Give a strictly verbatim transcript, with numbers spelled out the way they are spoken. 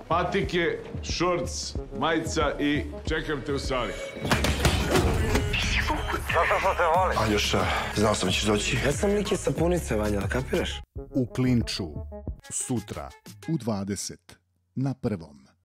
patike, šorc, majica i čekam te u sali. Zato što te volim. Aljoša, znao sam da ćeš doći. Ja sam lik iz sapunice, Vanja, kapiraš? U klinču, sutra, u dvadeset, na prvom.